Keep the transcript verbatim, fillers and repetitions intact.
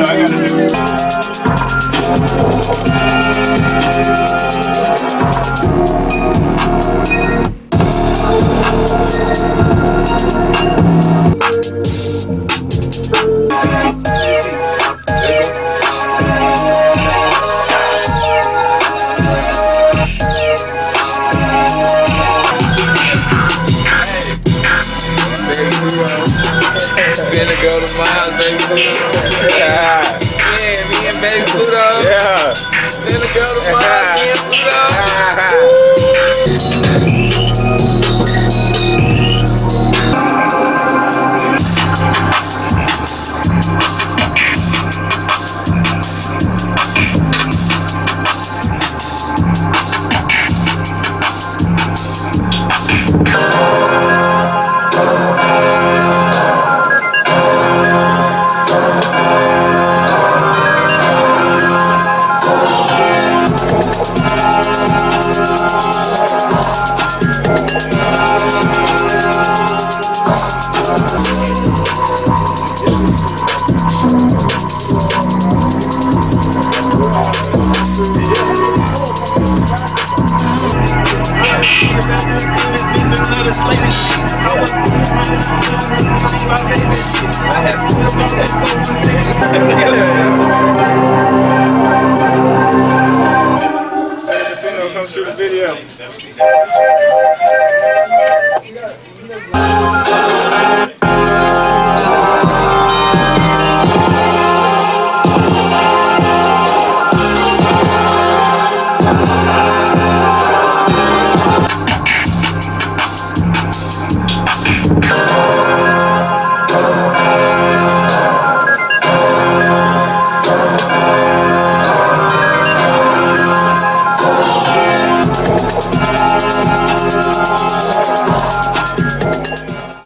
know, I gotta do it. Finna go to my house, baby. Yeah. Yeah, me and baby Pluto. Yeah. Finna go to my house, me and Pluto.